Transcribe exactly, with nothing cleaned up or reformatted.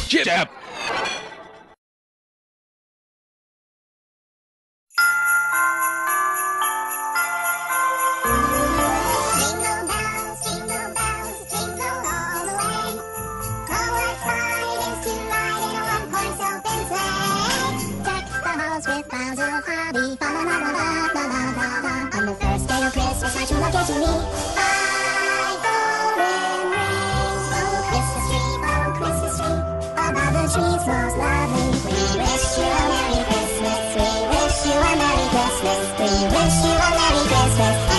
Jab. Jingle bells, jingle bells, jingle all the way. Oh, what fun it is to ride in a one-horse open sleigh. Deck the halls with boughs of holly, fa la la la la la la la la. On the first day of Christmas, my true love gave to me five golden rings. Oh, Christmas tree, oh, Christmas tree, above the trees most lovely. We wish you a Merry Christmas. We wish you a Merry Christmas. We wish you a Merry Christmas.